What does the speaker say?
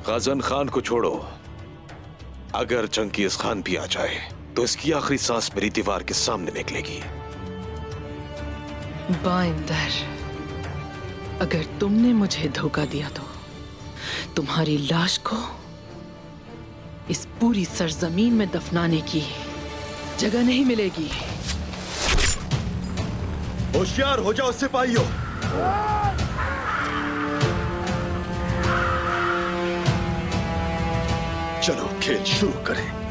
Gazan Khan को छोड़ो, अगर चंगेज खान भी आ जाए तो इसकी आखिरी सांस मेरी दीवार के सामने निकलेगी। बाइंदर, अगर तुमने मुझे धोखा दिया तो तुम्हारी लाश को इस पूरी सरजमीन में दफनाने की जगह नहीं मिलेगी। होशियार हो जाओ सिपाहियों। चलो खेल शुरू करें।